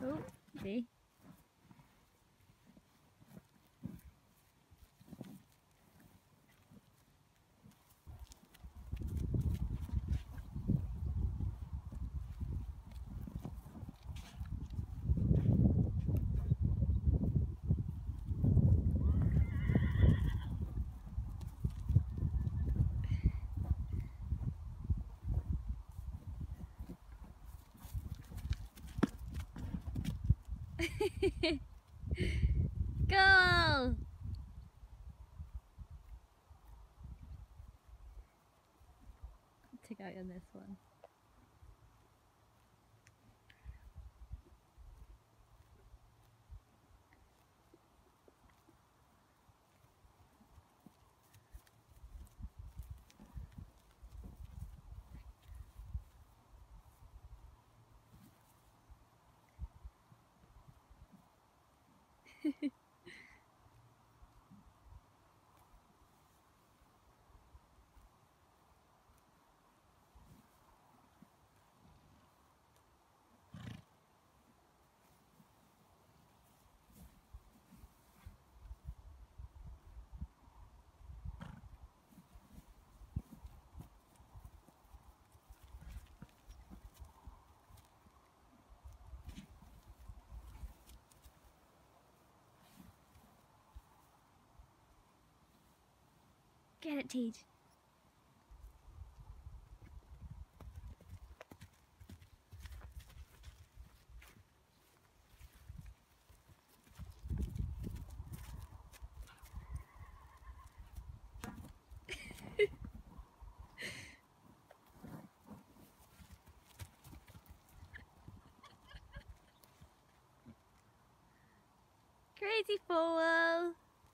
Oh, okay. Go! Take out on this one. Get it, Teach. Crazy foal.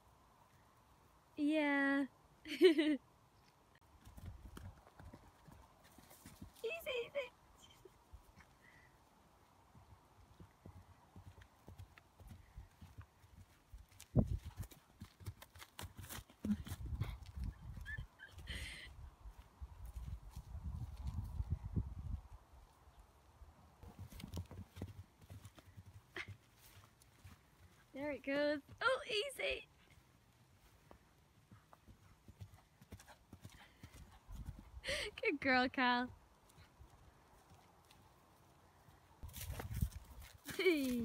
Yeah. Easy. There it goes. Oh, easy. Good girl, Cal. Hey.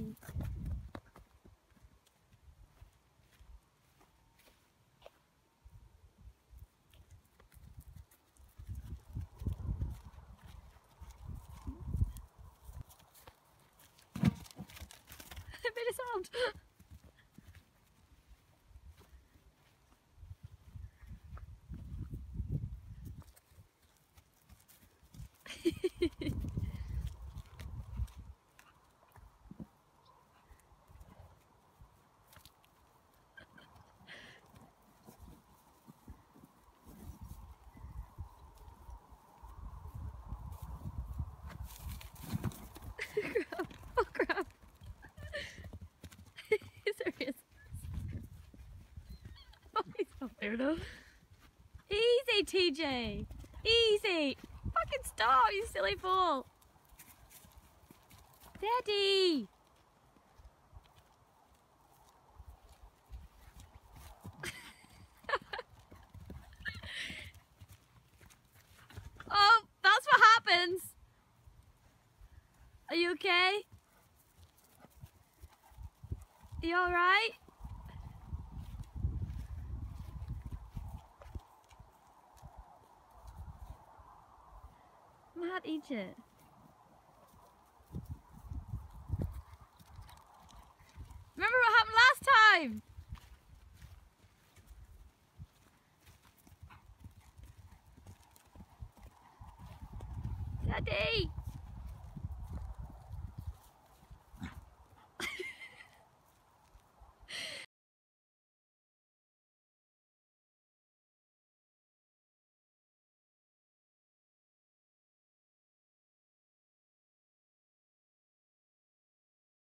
I made a sound. Oh crap. Serious. Oh, he's so weirdo. Easy, TJ. Easy. Fucking stop, you silly fool. Daddy. Oh, that's what happens. Are you okay? Are you alright? Matt, eat it. Remember what happened last time? Daddy!